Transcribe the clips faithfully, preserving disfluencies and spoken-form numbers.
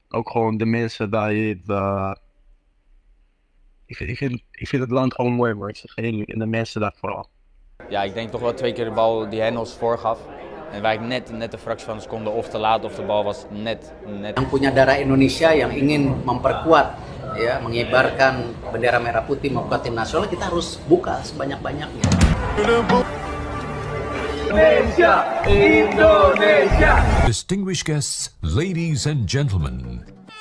ook gewoon de mensen daar. De, ik, vind, ik, vind, ik vind het land gewoon mooi, hoor. Ik zeg eerlijk, en de mensen daar vooral. Ja, ik denk toch wel twee keer de bal die Hendels voorgaf. En waar ik net, net een fractie van een seconde of te laat of de bal was net, net. Yang punya darah Indonesia yang ingin memperkuat, ya, mengibarkan bendera merah putih membuat tim nasional, kita harus buka sebanyak-banyaknya. Indonesia, Indonesia. Distinguished guests, ladies and gentlemen.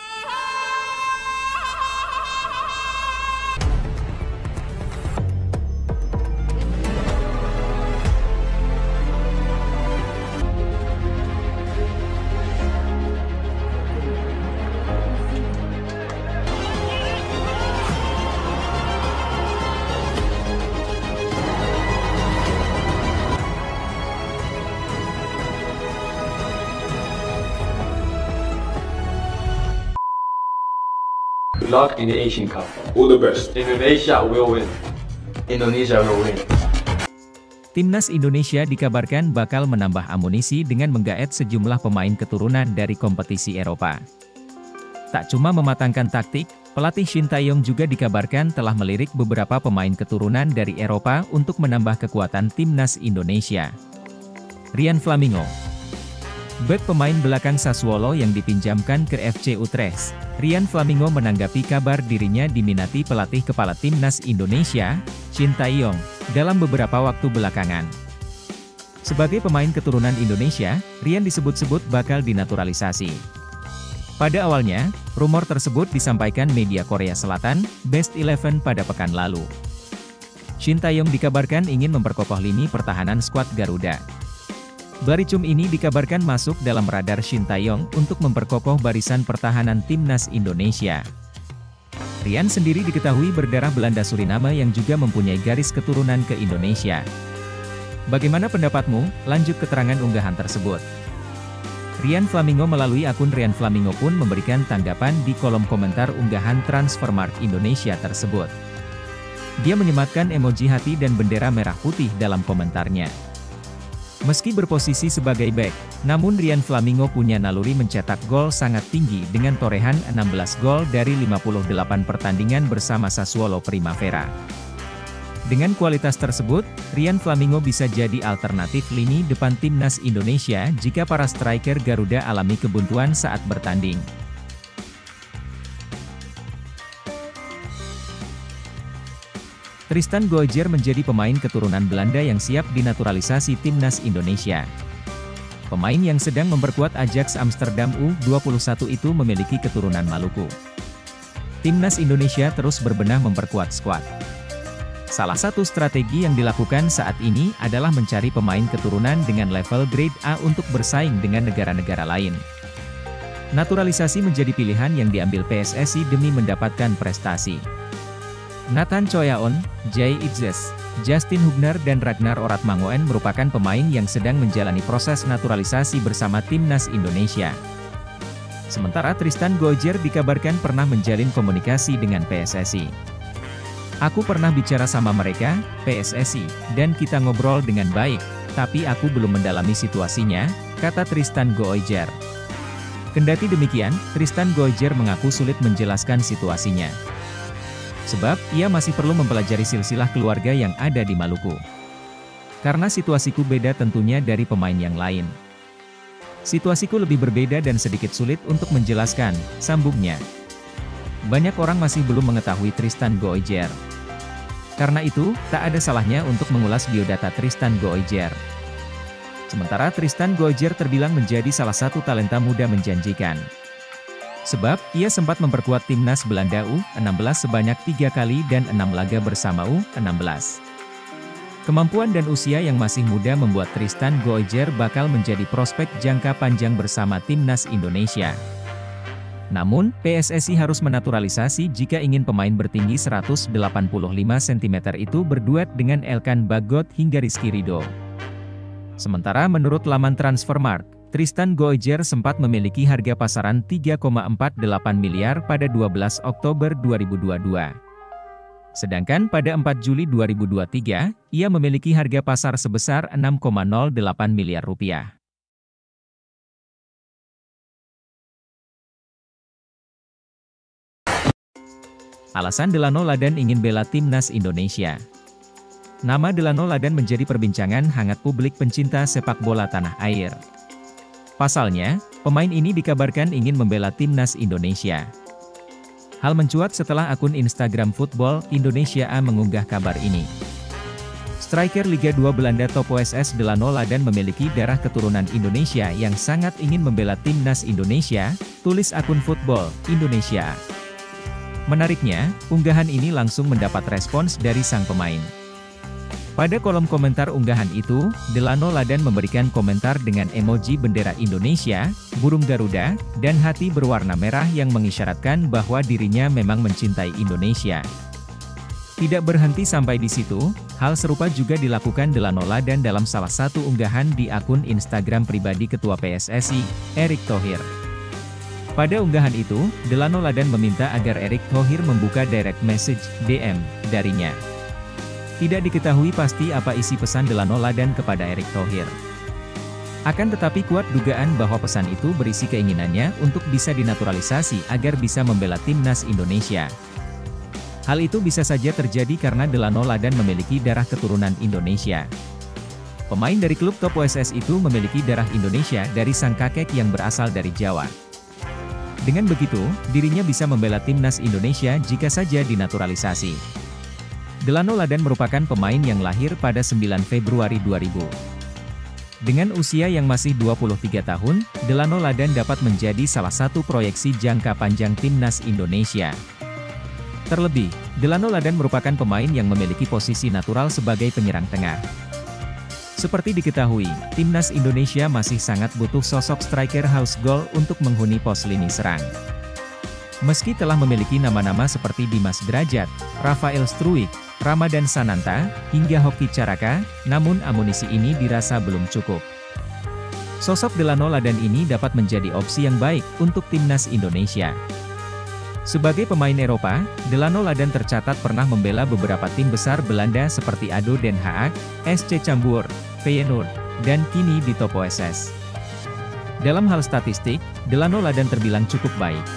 Good luck in the Asian Cup. All the best. Indonesia will win. Indonesia will win. Timnas Indonesia dikabarkan bakal menambah amunisi dengan menggaet sejumlah pemain keturunan dari kompetisi Eropa. Tak cuma mematangkan taktik, pelatih Shin Tae-yong juga dikabarkan telah melirik beberapa pemain keturunan dari Eropa untuk menambah kekuatan Timnas Indonesia. Ryan Flamingo, bek pemain belakang Sassuolo yang dipinjamkan ke F C Utrecht, Ryan Flamingo menanggapi kabar dirinya diminati pelatih kepala Timnas Indonesia, Shin Tae-yong, dalam beberapa waktu belakangan. Sebagai pemain keturunan Indonesia, Ryan disebut-sebut bakal dinaturalisasi. Pada awalnya, rumor tersebut disampaikan media Korea Selatan, Best Eleven pada pekan lalu. Shin Tae-yong dikabarkan ingin memperkokoh lini pertahanan skuad Garuda. Baricum ini dikabarkan masuk dalam radar Shin Tae-yong untuk memperkokoh barisan pertahanan Timnas Indonesia. Ryan sendiri diketahui berdarah Belanda Suriname yang juga mempunyai garis keturunan ke Indonesia. Bagaimana pendapatmu? Lanjut keterangan unggahan tersebut. Ryan Flamingo melalui akun Ryan Flamingo pun memberikan tanggapan di kolom komentar unggahan Transfermarkt Indonesia tersebut. Dia menyematkan emoji hati dan bendera merah putih dalam komentarnya. Meski berposisi sebagai bek, namun Ryan Flamingo punya naluri mencetak gol sangat tinggi dengan torehan enam belas gol dari lima puluh delapan pertandingan bersama Sassuolo Primavera. Dengan kualitas tersebut, Ryan Flamingo bisa jadi alternatif lini depan Timnas Indonesia jika para striker Garuda alami kebuntuan saat bertanding. Tristan Goijer menjadi pemain keturunan Belanda yang siap dinaturalisasi Timnas Indonesia. Pemain yang sedang memperkuat Ajax Amsterdam U dua puluh satu itu memiliki keturunan Maluku. Timnas Indonesia terus berbenah memperkuat skuad. Salah satu strategi yang dilakukan saat ini adalah mencari pemain keturunan dengan level grade A untuk bersaing dengan negara-negara lain. Naturalisasi menjadi pilihan yang diambil P S S I demi mendapatkan prestasi. Nathan Choyaon, Jay Itzes, Justin Hubner dan Ragnar Oratmangoen merupakan pemain yang sedang menjalani proses naturalisasi bersama Timnas Indonesia. Sementara Tristan Goijer dikabarkan pernah menjalin komunikasi dengan P S S I. Aku pernah bicara sama mereka, P S S I, dan kita ngobrol dengan baik, tapi aku belum mendalami situasinya, kata Tristan Goijer. Kendati demikian, Tristan Goijer mengaku sulit menjelaskan situasinya. Sebab, ia masih perlu mempelajari silsilah keluarga yang ada di Maluku. Karena situasiku beda tentunya dari pemain yang lain. Situasiku lebih berbeda dan sedikit sulit untuk menjelaskan, sambungnya. Banyak orang masih belum mengetahui Tristan Goijer. Karena itu, tak ada salahnya untuk mengulas biodata Tristan Goijer. Sementara Tristan Goijer terbilang menjadi salah satu talenta muda menjanjikan. Sebab, ia sempat memperkuat Timnas Belanda U enam belas sebanyak tiga kali dan enam laga bersama U enam belas. Kemampuan dan usia yang masih muda membuat Tristan Goijer bakal menjadi prospek jangka panjang bersama Timnas Indonesia. Namun, P S S I harus menaturalisasi jika ingin pemain bertinggi seratus delapan puluh lima sentimeter itu berduet dengan Elkan Bagot hingga Rizky Ridho. Sementara menurut laman Transfermarkt, Tristan Goijer sempat memiliki harga pasaran tiga koma empat delapan miliar pada dua belas Oktober dua ribu dua puluh dua. Sedangkan pada empat Juli dua ribu dua puluh tiga, ia memiliki harga pasar sebesar enam koma nol delapan miliar rupiah. Alasan Delano Ladan ingin bela timnas Indonesia. Nama Delano Ladan menjadi perbincangan hangat publik pencinta sepak bola tanah air. Pasalnya, pemain ini dikabarkan ingin membela timnas Indonesia. Hal mencuat setelah akun Instagram Football Indonesia A mengunggah kabar ini. Striker Liga dua Belanda Top O S S Delano Ladan memiliki darah keturunan Indonesia yang sangat ingin membela timnas Indonesia, tulis akun Football Indonesia. Menariknya, unggahan ini langsung mendapat respons dari sang pemain. Pada kolom komentar unggahan itu, Delano Ladan memberikan komentar dengan emoji bendera Indonesia, burung Garuda, dan hati berwarna merah yang mengisyaratkan bahwa dirinya memang mencintai Indonesia. Tidak berhenti sampai di situ, hal serupa juga dilakukan Delano Ladan dalam salah satu unggahan di akun Instagram pribadi Ketua P S S I, Erick Thohir. Pada unggahan itu, Delano Ladan meminta agar Erick Thohir membuka direct message, D M, darinya. Tidak diketahui pasti apa isi pesan Delano Ladan kepada Erick Thohir. Akan tetapi kuat dugaan bahwa pesan itu berisi keinginannya untuk bisa dinaturalisasi agar bisa membela timnas Indonesia. Hal itu bisa saja terjadi karena Delano Ladan memiliki darah keturunan Indonesia. Pemain dari klub top O S S itu memiliki darah Indonesia dari sang kakek yang berasal dari Jawa. Dengan begitu, dirinya bisa membela timnas Indonesia jika saja dinaturalisasi. Delano Ladan merupakan pemain yang lahir pada sembilan Februari dua ribu. Dengan usia yang masih dua puluh tiga tahun, Delano Ladan dapat menjadi salah satu proyeksi jangka panjang timnas Indonesia. Terlebih, Delano Ladan merupakan pemain yang memiliki posisi natural sebagai penyerang tengah. Seperti diketahui, timnas Indonesia masih sangat butuh sosok striker house goal untuk menghuni pos lini serang. Meski telah memiliki nama-nama seperti Dimas Derajat, Rafael Struijk, Ramadan Sananta, hingga Hoki Caraka, namun amunisi ini dirasa belum cukup. Sosok Delano Ladan ini dapat menjadi opsi yang baik untuk timnas Indonesia. Sebagai pemain Eropa, Delano Ladan tercatat pernah membela beberapa tim besar Belanda seperti A D O Den Haag, S C Cambuur, Feyenoord, dan kini di Top O S S. Dalam hal statistik, Delano Ladan terbilang cukup baik.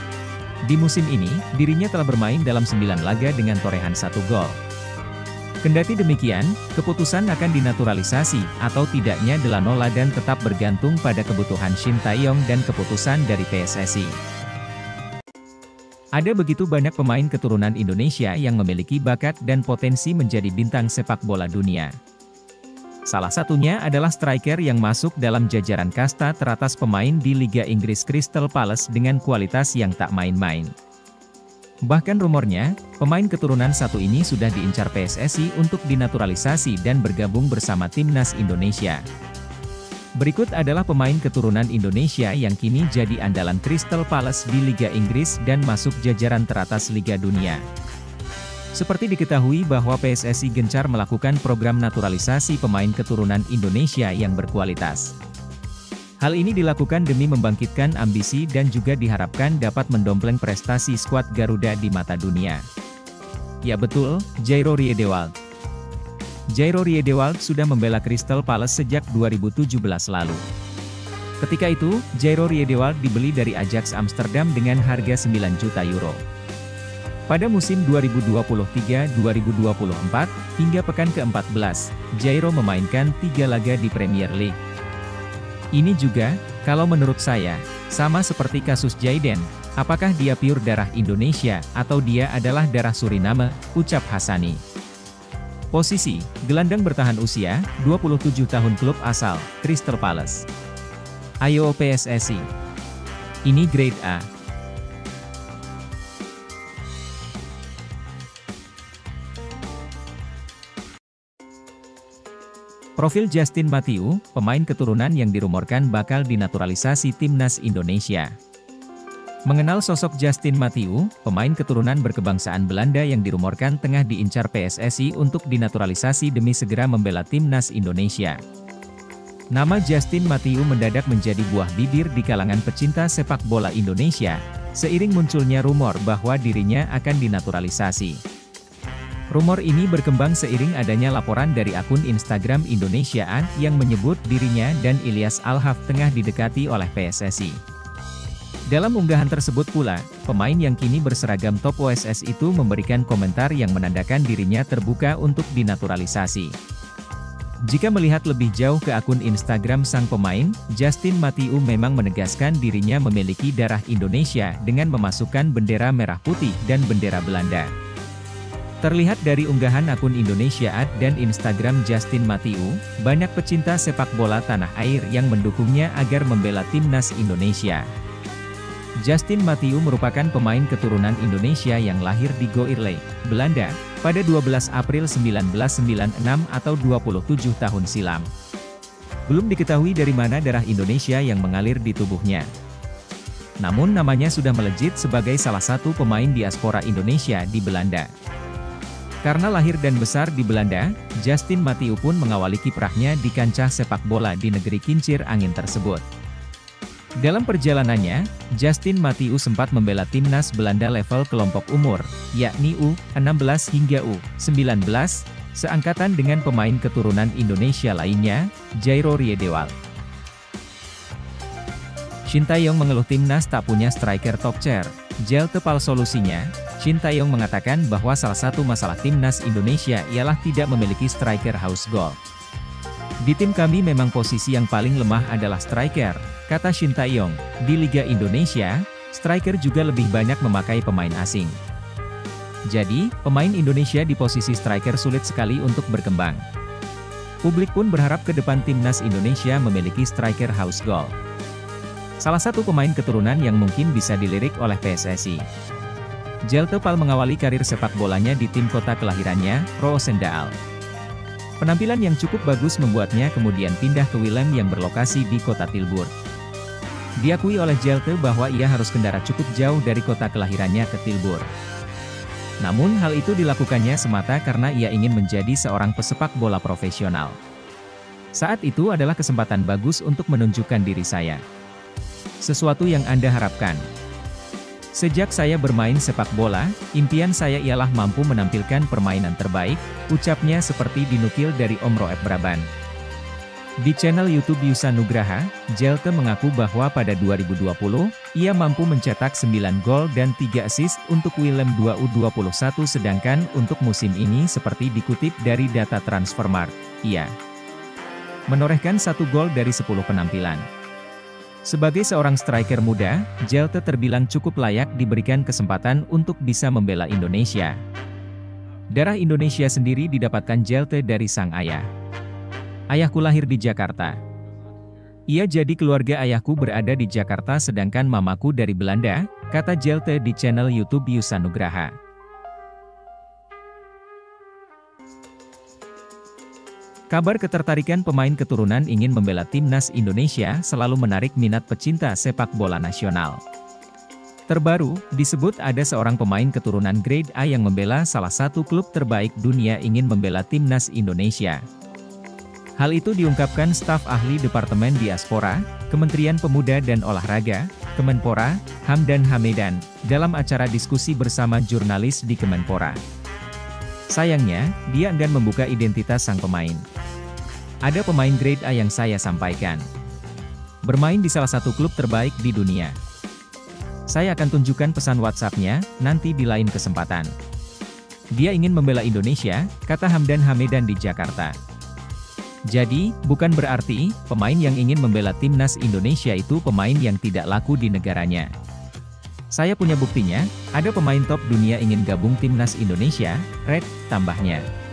Di musim ini, dirinya telah bermain dalam sembilan laga dengan torehan satu gol. Kendati demikian, keputusan akan dinaturalisasi atau tidaknya Delano Ladan tetap bergantung pada kebutuhan Shin Tae-yong dan keputusan dari P S S I. Ada begitu banyak pemain keturunan Indonesia yang memiliki bakat dan potensi menjadi bintang sepak bola dunia. Salah satunya adalah striker yang masuk dalam jajaran kasta teratas pemain di Liga Inggris Crystal Palace dengan kualitas yang tak main-main. Bahkan rumornya, pemain keturunan satu ini sudah diincar P S S I untuk dinaturalisasi dan bergabung bersama timnas Indonesia. Berikut adalah pemain keturunan Indonesia yang kini jadi andalan Crystal Palace di Liga Inggris dan masuk jajaran teratas Liga Dunia. Seperti diketahui bahwa P S S I gencar melakukan program naturalisasi pemain keturunan Indonesia yang berkualitas. Hal ini dilakukan demi membangkitkan ambisi dan juga diharapkan dapat mendompleng prestasi skuad Garuda di mata dunia. Ya betul, Jairo Riedewald. Jairo Riedewald sudah membela Crystal Palace sejak dua ribu tujuh belas lalu. Ketika itu, Jairo Riedewald dibeli dari Ajax Amsterdam dengan harga sembilan juta euro. Pada musim dua ribu dua puluh tiga dua ribu dua puluh empat, hingga pekan ke-empat belas, Jairo memainkan tiga laga di Premier League. Ini juga, kalau menurut saya, sama seperti kasus Jaiden, apakah dia pure darah Indonesia atau dia adalah darah Suriname, ucap Hassani. Posisi, gelandang bertahan usia, dua puluh tujuh tahun klub asal, Crystal Palace. Ayo P S S I. Ini grade A. Profil Justin Mathieu, pemain keturunan yang dirumorkan bakal dinaturalisasi timnas Indonesia. Mengenal sosok Justin Mathieu, pemain keturunan berkebangsaan Belanda yang dirumorkan tengah diincar P S S I untuk dinaturalisasi demi segera membela timnas Indonesia. Nama Justin Mathieu mendadak menjadi buah bibir di kalangan pecinta sepak bola Indonesia, seiring munculnya rumor bahwa dirinya akan dinaturalisasi. Rumor ini berkembang seiring adanya laporan dari akun Instagram Indonesiaan yang menyebut dirinya dan Ilyas Alhaf tengah didekati oleh P S S I. Dalam unggahan tersebut pula, pemain yang kini berseragam top O S S itu memberikan komentar yang menandakan dirinya terbuka untuk dinaturalisasi. Jika melihat lebih jauh ke akun Instagram sang pemain, Justin Mathieu memang menegaskan dirinya memiliki darah Indonesia dengan memasukkan bendera merah putih dan bendera Belanda. Terlihat dari unggahan akun Indonesia Art dan Instagram Justin Mathieu, banyak pecinta sepak bola tanah air yang mendukungnya agar membela timnas Indonesia. Justin Mathieu merupakan pemain keturunan Indonesia yang lahir di Goirle, Belanda, pada dua belas April seribu sembilan ratus sembilan puluh enam atau dua puluh tujuh tahun silam. Belum diketahui dari mana darah Indonesia yang mengalir di tubuhnya. Namun namanya sudah melejit sebagai salah satu pemain diaspora Indonesia di Belanda. Karena lahir dan besar di Belanda, Justin Mathieu pun mengawali kiprahnya di kancah sepak bola di negeri kincir angin tersebut. Dalam perjalanannya, Justin Mathieu sempat membela timnas Belanda level kelompok umur, yakni U enam belas hingga U sembilan belas, seangkatan dengan pemain keturunan Indonesia lainnya, Jairo Riedewald. Shin Tae-yong mengeluh timnas tak punya striker top tier. Jel Tepal solusinya, Shin Tae-yong mengatakan bahwa salah satu masalah timnas Indonesia ialah tidak memiliki striker house goal. Di tim kami memang posisi yang paling lemah adalah striker, kata Shin Tae-yong. Di Liga Indonesia, striker juga lebih banyak memakai pemain asing. Jadi, pemain Indonesia di posisi striker sulit sekali untuk berkembang. Publik pun berharap ke depan timnas Indonesia memiliki striker house goal. Salah satu pemain keturunan yang mungkin bisa dilirik oleh P S S I. Jel Tepal mengawali karir sepak bolanya di tim kota kelahirannya, Roosendaal. Penampilan yang cukup bagus membuatnya kemudian pindah ke Willem yang berlokasi di kota Tilburg. Diakui oleh Jelte bahwa ia harus kendara cukup jauh dari kota kelahirannya ke Tilburg. Namun hal itu dilakukannya semata karena ia ingin menjadi seorang pesepak bola profesional. Saat itu adalah kesempatan bagus untuk menunjukkan diri saya. Sesuatu yang Anda harapkan. Sejak saya bermain sepak bola, impian saya ialah mampu menampilkan permainan terbaik, ucapnya seperti dinukil dari Om Roep Braban. Di channel YouTube Yusa Nugraha, Jelte mengaku bahwa pada dua ribu dua puluh, ia mampu mencetak sembilan gol dan tiga assist untuk Willem dua U dua puluh satu sedangkan untuk musim ini seperti dikutip dari data Transfermarkt, ia menorehkan satu gol dari sepuluh penampilan. Sebagai seorang striker muda, Jelte terbilang cukup layak diberikan kesempatan untuk bisa membela Indonesia. Darah Indonesia sendiri didapatkan Jelte dari sang ayah. Ayahku lahir di Jakarta. Ia jadi keluarga ayahku berada di Jakarta sedangkan mamaku dari Belanda, kata Jelte di channel YouTube Yusa Nugraha. Kabar ketertarikan pemain keturunan ingin membela timnas Indonesia selalu menarik minat pecinta sepak bola nasional. Terbaru, disebut ada seorang pemain keturunan grade A yang membela salah satu klub terbaik dunia ingin membela timnas Indonesia. Hal itu diungkapkan staf ahli Departemen Diaspora, Kementerian Pemuda dan Olahraga, Kemenpora, Hamdan Hamedan, dalam acara diskusi bersama jurnalis di Kemenpora. Sayangnya, dia enggan membuka identitas sang pemain. Ada pemain grade A yang saya sampaikan. Bermain di salah satu klub terbaik di dunia. Saya akan tunjukkan pesan WhatsApp-nya, nanti di lain kesempatan. Dia ingin membela Indonesia, kata Hamdan Hamedan di Jakarta. Jadi, bukan berarti, pemain yang ingin membela timnas Indonesia itu pemain yang tidak laku di negaranya. Saya punya buktinya, ada pemain top dunia ingin gabung timnas Indonesia, Red, tambahnya.